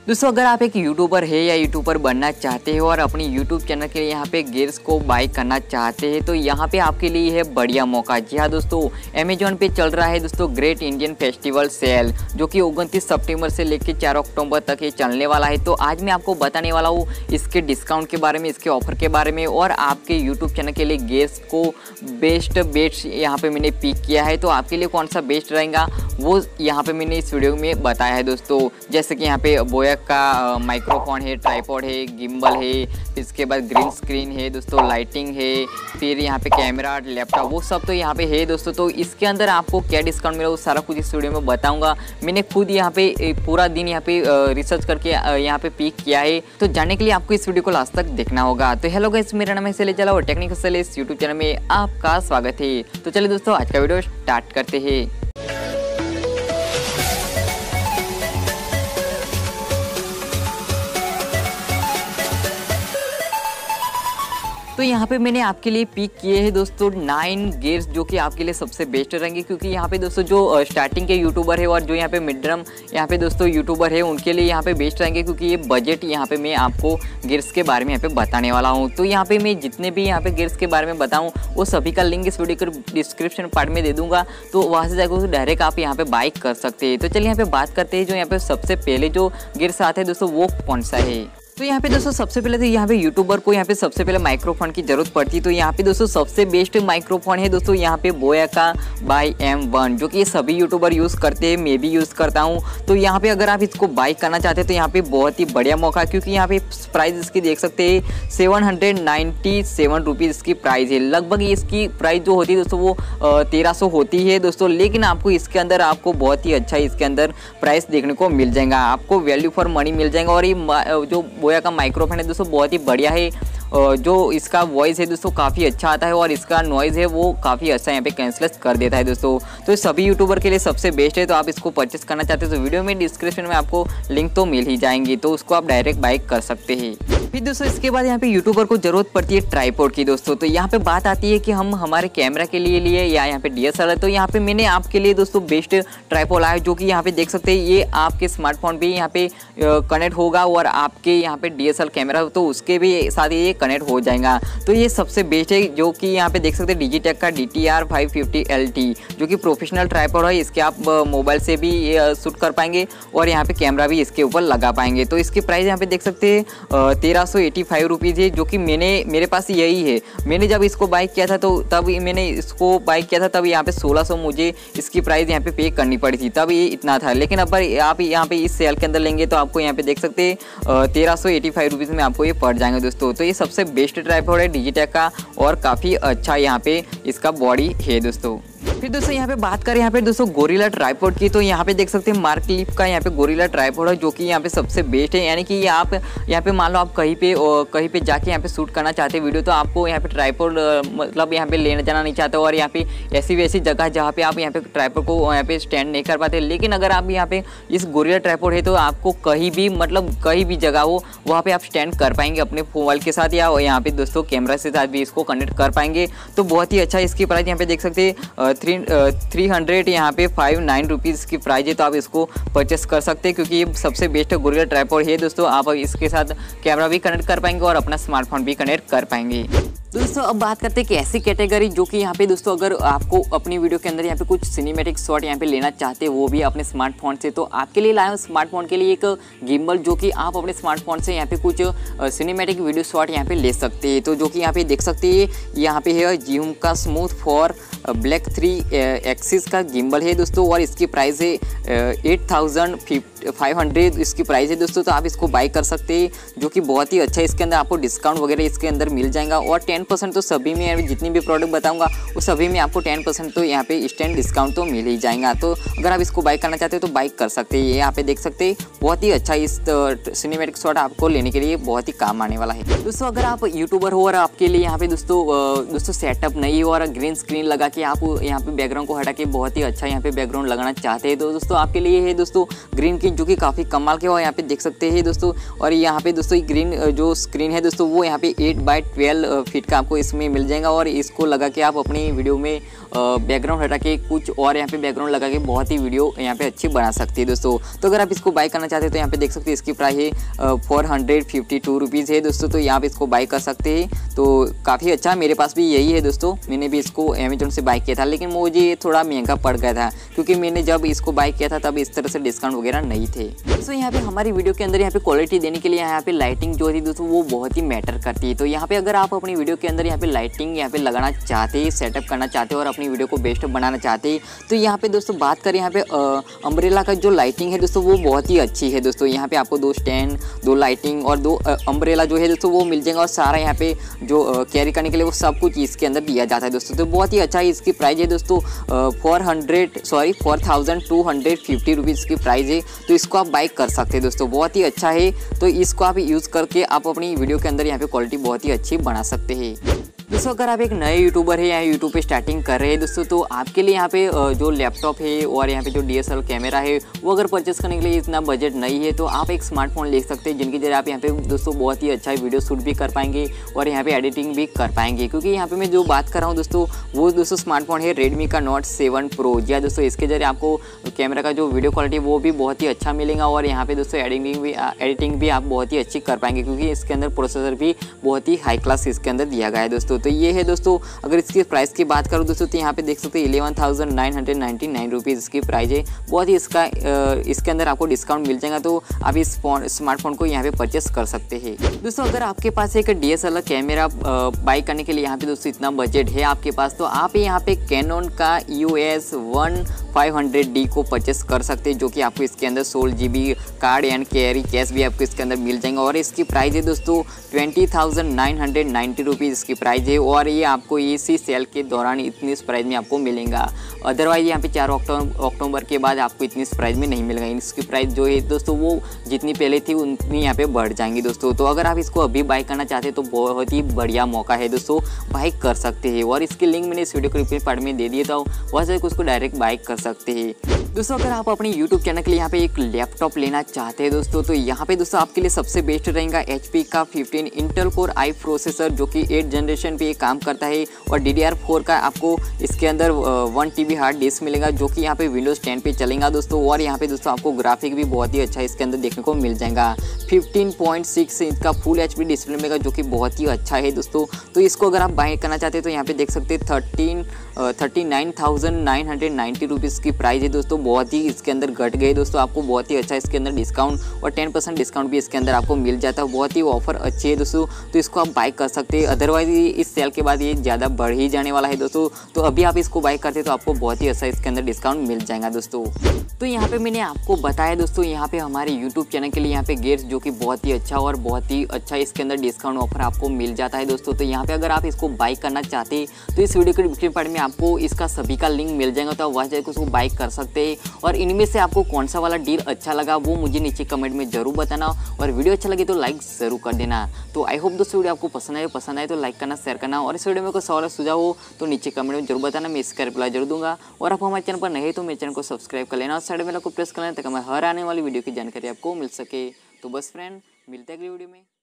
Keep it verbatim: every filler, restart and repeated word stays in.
दोस्तों अगर आप एक यूट्यूबर है या यूट्यूबर बनना चाहते हो और अपनी यूट्यूब चैनल के लिए यहाँ पे गियर्स को बाय करना चाहते हैं तो यहाँ पे आपके लिए है बढ़िया मौका। जी हाँ दोस्तों, अमेजोन पे चल रहा है दोस्तों ग्रेट इंडियन फेस्टिवल सेल, जो कि उनतीस सितंबर से लेकर चार अक्टूबर तक ये चलने वाला है। तो आज मैं आपको बताने वाला हूँ इसके डिस्काउंट के बारे में, इसके ऑफर के बारे में और आपके यूट्यूब चैनल के लिए गियर्स को बेस्ट बेस्ट यहाँ पे मैंने पिक किया है। तो आपके लिए कौन सा बेस्ट रहेगा वो यहाँ पे मैंने इस वीडियो में बताया है दोस्तों। जैसे कि यहाँ पे बोया का माइक्रोफोन है, ट्राइपॉड है, गिम्बल है, फिर इसके बाद ग्रीन स्क्रीन है दोस्तों, लाइटिंग है, फिर यहाँ पे कैमरा, लैपटॉप, वो सब तो यहाँ पे है दोस्तों। तो इसके अंदर आपको क्या डिस्काउंट मिला वो सारा कुछ इस वीडियो में बताऊंगा। मैंने खुद यहाँ पे पूरा दिन यहाँ पे रिसर्च करके यहाँ पे पिक किया है, तो जानने के लिए आपको इस वीडियो को लास्ट तक देखना होगा। तो हेलो गाइस, मेरा नाम है शैलेश जाला और टेक्निकल शैलेश यूट्यूब चैनल में आपका स्वागत है। तो चलिए दोस्तों आज का वीडियो स्टार्ट करते हैं। तो यहाँ पे मैंने आपके लिए पिक किए हैं दोस्तों नाइन गियर्स, जो कि आपके लिए सबसे बेस्ट रहेंगे। क्योंकि यहाँ पे दोस्तों जो स्टार्टिंग के यूट्यूबर है और जो यहाँ पे मिडरम यहाँ पे दोस्तों यूट्यूबर है उनके लिए यहाँ पे बेस्ट रहेंगे, क्योंकि ये बजट यहाँ पे मैं आपको गियर्स के बारे में यहाँ पे बताने वाला हूँ। तो यहाँ पे मैं जितने भी यहाँ पे गियर्स के बारे में बताऊँ वो सभी का लिंक इस वीडियो के डिस्क्रिप्शन पार्ट में दे दूँगा, तो वहाँ से जाकर डायरेक्ट आप यहाँ पे बाइक कर सकते हैं। तो चलिए यहाँ पे बात करते हैं जो यहाँ पे सबसे पहले जो गियर्स आते हैं दोस्तों वो कौन सा है। तो यहाँ पे दोस्तों सबसे पहले तो यहाँ पे यूट्यूबर को यहाँ पे सबसे पहले माइक्रोफोन की जरूरत पड़ती है। तो यहाँ पे दोस्तों सबसे बेस्ट माइक्रोफोन है दोस्तों यहाँ पे बोया का बाई एम वन, जो कि ये सभी यूट्यूबर यूज़ करते हैं, मैं भी यूज़ करता हूँ। तो यहाँ पे अगर आप इसको बाई करना चाहते हैं तो यहाँ पे बहुत ही बढ़िया मौका, क्योंकि यहाँ पे प्राइस इसकी देख सकते हैं seven hundred ninety seven rupees इसकी प्राइस है। लगभग इसकी प्राइस जो होती है दोस्तों वो तेरह सौ होती है दोस्तों, लेकिन आपको इसके अंदर आपको बहुत ही अच्छा इसके अंदर प्राइस देखने को मिल जाएगा, आपको वैल्यू फॉर मनी मिल जाएगा। और ये जो बोया का माइक्रोफोन है दोस्तों बहुत ही बढ़िया है, जो इसका वॉइस है दोस्तों काफ़ी अच्छा आता है और इसका नॉइज़ है वो काफ़ी अच्छा यहाँ पे कैंसलेस कर देता है दोस्तों। तो सभी यूट्यूबर के लिए सबसे बेस्ट है। तो आप इसको परचेस करना चाहते हो तो वीडियो में डिस्क्रिप्शन में आपको लिंक तो मिल ही जाएंगी, तो उसको आप डायरेक्ट बाय कर सकते हैं। फिर दोस्तों इसके बाद यहाँ पे यूट्यूबर को जरूरत पड़ती है ट्राइपॉड की दोस्तों। तो यहाँ पे बात आती है कि हम हमारे कैमरा के लिए लिए या यहाँ पे डी एस एल आर, तो यहाँ पे मैंने आपके लिए दोस्तों बेस्ट ट्राइपॉड लाया, जो कि यहाँ पे देख सकते हैं ये आपके स्मार्टफोन भी यहाँ पे कनेक्ट होगा और आपके यहाँ पे D S L R camera तो उसके भी साथ ये कनेक्ट हो जाएगा। तो ये सबसे बेस्ट है, जो कि यहाँ पे देख सकते हैं डिजिटेक का D T R five fifty L T, जो कि प्रोफेशनल ट्राइपॉड है। इसके आप मोबाइल से भी शूट कर पाएंगे और यहाँ पे कैमरा भी इसके ऊपर लगा पाएंगे। तो इसकी प्राइस यहाँ पे देख सकते हैं तेरह सौ एटी फाइव रुपीज़ है, जो कि मैंने मेरे पास यही है। मैंने जब इसको बाय किया था तो तब मैंने इसको बाय किया था तब यहाँ पे सोलह सौ मुझे इसकी प्राइस यहाँ पे पे करनी पड़ी थी, तब ये इतना था। लेकिन अब आप यहाँ पे इस सेल के अंदर लेंगे तो आपको यहाँ पे देख सकते हैं तेरह सौ एटी फाइव रुपीज़ में आपको ये पड़ जाएंगे दोस्तों। तो ये सबसे बेस्ट ट्राइपॉड है डिजिटेक का और काफ़ी अच्छा यहाँ पे इसका बॉडी है दोस्तों। फिर दोस्तों यहाँ पे बात करें यहाँ पे दोस्तों गोरिल्ला ट्राइपॉड की, तो यहाँ पे देख सकते हैं मार्क क्लिप का यहाँ पे गोरिल्ला ट्राइपॉड है, जो कि यहाँ पे सबसे बेस्ट है। यानी कि आप यहाँ पे मान लो आप कहीं पे कहीं पे जाके यहाँ पे शूट करना चाहते हैं वीडियो, तो आपको यहाँ पे ट्राइपॉड मतलब यहाँ पे लेना जाना नहीं चाहते और यहाँ पे ऐसी वैसी जगह जहाँ पे आप यहाँ पे ट्राइपॉड को यहाँ पे स्टैंड नहीं कर पाते। लेकिन अगर आप यहाँ पे इस गोरिल्ला ट्राइपॉड है तो आपको कहीं भी मतलब कहीं भी जगह हो वहाँ पे आप स्टैंड कर पाएंगे अपने मोबाइल के साथ, या यहाँ पे दोस्तों कैमरा के साथ भी इसको कनेक्ट कर पाएंगे। तो बहुत ही अच्छा इसकी प्राइस यहाँ पे देख सकते हैं थ्री थ्री हंड्रेड यहाँ पे फाइव नाइन रुपीज़ की प्राइस है। तो आप इसको परचेस कर सकते हैं, क्योंकि ये सबसे बेस्ट गोरिल्ला ट्राइपॉड है दोस्तों। आप इसके साथ कैमरा भी कनेक्ट कर पाएंगे और अपना स्मार्टफोन भी कनेक्ट कर पाएंगे। दोस्तों अब बात करते हैं कि ऐसी कैटेगरी जो कि यहाँ पे दोस्तों अगर आपको अपनी वीडियो के अंदर यहाँ पे कुछ सिनेमैटिक शॉट यहाँ पे लेना चाहते हैं वो भी अपने स्मार्टफोन से, तो आपके लिए लाया हूँ स्मार्टफोन के लिए एक गिम्बल, जो कि आप अपने स्मार्टफोन से यहाँ पे कुछ सिनेमैटिक वीडियो शॉट यहाँ पे ले सकते हैं। तो जो कि यहाँ पे देख सकते हैं यहाँ पे है जूम का smooth four black three axis का गिम्बल है दोस्तों, और इसकी प्राइस है एट थाउजेंड फाइव हंड्रेड इसकी प्राइस है दोस्तों। तो आप इसको बाय कर सकते हैं, जो कि बहुत ही अच्छा है। इसके अंदर आपको डिस्काउंट वगैरह इसके अंदर मिल जाएगा और टेन परसेंट तो सभी में, जितनी भी प्रोडक्ट बताऊंगा वो सभी में आपको टेन परसेंट तो यहाँ पे स्टैंड डिस्काउंट तो मिल ही जाएगा। तो अगर आप इसको बाय करना चाहते हो तो बाय कर सकते हैं। यहाँ पे देख सकते हैं बहुत ही अच्छा इस सिनेमैटिक शॉट आपको लेने के लिए बहुत ही काम आने वाला है दोस्तों। अगर आप यूट्यूबर हो और आपके लिए यहाँ पे दोस्तों दोस्तों सेटअप नहीं हो और ग्रीन स्क्रीन लगा के आप यहाँ पे बैकग्राउंड को हटा के बहुत ही अच्छा यहाँ पे बैकग्राउंड लगाना चाहते हैं तो दोस्तों आपके लिए है दोस्तों ग्रीन की, जो कि काफ़ी कमाल के और यहाँ पे देख सकते हैं दोस्तों। और यहाँ पे दोस्तों ग्रीन जो स्क्रीन है दोस्तों वो यहाँ पे एट बाई ट्वेल्व फीट का आपको इसमें मिल जाएगा और इसको लगा के आप अपनी वीडियो में बैकग्राउंड हटा के कुछ और यहाँ पे बैकग्राउंड लगा के बहुत ही वीडियो यहाँ पे अच्छी बना सकती है दोस्तों। तो अगर आप इसको बाय करना चाहते हैं तो यहाँ पे देख सकते हैं इसकी प्राइस है four hundred fifty two rupees है दोस्तों। तो यहाँ पे इसको बाय कर सकते हैं, तो काफ़ी अच्छा, मेरे पास भी यही है दोस्तों। मैंने भी इसको अमेजोन से बाय किया था, लेकिन मुझे ये थोड़ा महंगा पड़ गया था क्योंकि मैंने जब इसको बाय किया था तब इस तरह से डिस्काउंट वगैरह नहीं थे। दोस्तों यहाँ पे हमारी वीडियो के अंदर यहाँ पे क्वालिटी देने के लिए यहाँ पे लाइटिंग जो थी दोस्तों वो बहुत ही मैटर करती है। तो यहाँ पे अगर आप अपनी वीडियो के अंदर यहाँ पे लाइटिंग यहाँ पे लगाना चाहते हैं, सेटअप करना चाहते हैं और अपनी वीडियो को बेस्ट बनाना चाहते हैं, तो यहाँ पे दोस्तों बात करें यहाँ पे अम्ब्रेला का जो लाइटिंग है दोस्तों वो बहुत ही अच्छी है दोस्तों। यहाँ पे आपको दो स्टैंड, दो लाइटिंग और दो अम्ब्रेला जो है दोस्तों वो मिल जाएगा और सारा यहाँ पे जो कैरी करने के लिए वो सब कुछ इसके अंदर दिया जाता है दोस्तों। तो बहुत ही अच्छा है। इसकी प्राइस है दोस्तों four hundred sorry four thousand two hundred fifty rupees की प्राइस है। तो इसको आप बाय कर सकते हैं दोस्तों, बहुत ही अच्छा है। तो इसको आप यूज़ करके आप अपनी वीडियो के अंदर यहाँ पे क्वालिटी बहुत ही अच्छी बना सकते हैं दोस्तों। अगर आप एक नए यूट्यूबर है या यूट्यूब पे स्टार्टिंग कर रहे हैं दोस्तों, तो आपके लिए यहाँ पे जो लैपटॉप है और यहाँ पे जो D S L R camera है वो अगर परचेस करने के लिए इतना बजट नहीं है, तो आप एक स्मार्टफोन ले सकते हैं जिनकी जरिए आप यहाँ पे दोस्तों बहुत ही अच्छा वीडियो शूट भी कर पाएंगे और यहाँ पे एडिटिंग भी कर पाएंगे। क्योंकि यहाँ पे मैं जो बात कर रहा हूँ दोस्तों वो दोस्तों स्मार्टफोन है रेडमी का नोट सेवन प्रो। जी हाँ दोस्तों, इसके जरिए आपको कैमरा का जो वीडियो क्वालिटी वो भी बहुत ही अच्छा मिलेगा और यहाँ पे दोस्तों एडिटिंग भी एडिटिंग भी आप बहुत ही अच्छी कर पाएंगे क्योंकि इसके अंदर प्रोसेसर भी बहुत ही हाई क्लास इसके अंदर दिया गया है दोस्तों। तो ये है दोस्तों। अगर इसकी प्राइस की बात करूँ दोस्तों तो यहाँ पे देख सकते हैं eleven thousand nine hundred ninety nine rupees इसकी प्राइस है। बहुत ही इसका इसके अंदर आपको डिस्काउंट मिल जाएगा, तो आप इस फोन स्मार्टफोन को यहाँ पे परचेस कर सकते हैं दोस्तों। अगर आपके पास एक D S L R camera buy करने के लिए यहाँ पे दोस्तों इतना बजट है आपके पास, तो आप यहाँ पे कैनन का EOS one five hundred D को परचेस कर सकते हैं, जो कि आपको इसके अंदर सोलह G B card and carry case भी आपको इसके अंदर मिल जाएंगे। और इसकी प्राइस है दोस्तों twenty thousand nine hundred ninety rupees इसकी प्राइस है और ये आपको इसी सेल के दौरान इतनी इस प्राइस में आपको मिलेगा। अदरवाइज यहाँ पे चार अक्टूबर के बाद आपको इतनी इस प्राइस में नहीं मिलेगा। इसकी प्राइस जो है दोस्तों वो जितनी पहले थी उतनी यहाँ पे बढ़ जाएंगी दोस्तों। तो अगर आप इसको अभी बाय करना चाहते हैं तो बहुत ही बढ़िया मौका है दोस्तों, बाय कर सकते हैं। और इसकी लिंक मैंने इस वीडियो के रिप्लाई पार्ट में दे दिया था, वहाँ से उसको डायरेक्ट बाय कर सकते हैं दोस्तों। अगर आप अपने यूट्यूब चैनल के लिए यहाँ पे एक लैपटॉप लेना चाहते हैं दोस्तों, तो यहाँ पे दोस्तों आपके लिए सबसे बेस्ट रहेगा एच पी का fifteen Intel core I processor, जो कि एट जनरेशन पे काम करता है और डी डी आर फोर का आपको इसके अंदर one T B hard disk मिलेगा, जो कि यहाँ पे विंडोज़ टेन पे चलेगा दोस्तों। और यहाँ पे दोस्तों आपको ग्राफिक भी बहुत ही अच्छा इसके अंदर देखने को मिल जाएगा। फिफ्टीन पॉइंट सिक्स इंच का फुल एच डी डिस्प्ले मिलेगा, जो कि बहुत ही अच्छा है दोस्तों। तो इसको अगर आप बाय करना चाहते हैं तो यहाँ पे देख सकते हैं thirteen thirty nine thousand nine hundred ninety rupees की प्राइस है दोस्तों। बहुत ही इसके अंदर घट गए दोस्तों, आपको बहुत ही अच्छा इसके अंदर डिस्काउंट और टेन परसेंट डिस्काउंट भी इसके अंदर आपको मिल जाता है। बहुत ही ऑफर अच्छी है दोस्तों, तो इसको आप बाय कर सकते हैं। अदरवाइज इस सेल के बाद ये ज़्यादा बढ़ ही जाने वाला है दोस्तों। तो अभी आप इसको बाय करते तो आपको बहुत ही अच्छा इसके अंदर डिस्काउंट मिल जाएगा दोस्तों। तो यहाँ पे मैंने आपको बताया दोस्तों, यहाँ पे हमारे यूट्यूब चैनल के लिए यहाँ पे गेट्स जो कि बहुत ही अच्छा और बहुत ही अच्छा इसके अंदर डिस्काउंट ऑफर आपको मिल जाता है दोस्तों। तो यहाँ पे अगर आप इसको बाय करना चाहते हैं तो इस वीडियो के डिस्क्रिप्शन पार्ट में आपको इसका सभी का लिंक मिल जाएगा, तो आप वहाँ जाकर उसको बाय कर सकते हैं। और इनमें से आपको कौन सा वाला डील अच्छा लगा वो मुझे नीचे कमेंट में जरूर बताना, और वीडियो अच्छा लगे तो लाइक जरूर कर देना। तो आई होप दोस्तों वीडियो आपको पसंद आए पसंद आए तो लाइक करना, शेयर करना, और इस वीडियो में कोई सवाल सुझाव हो तो नीचे कमेंट में जरूर बताना, मैं इसका रिप्लाई जरूर दूंगा। और आप हमारे चैनल पर नहीं तो मेरे चैनल को सब्सक्राइब कर लेना और साइड बेल को प्रेस कर लेना ताकि मैं हर आने वाली वीडियो की जानकारी आपको मिल सके। तो बस फ्रेंड, मिलते हैं अगली वीडियो में।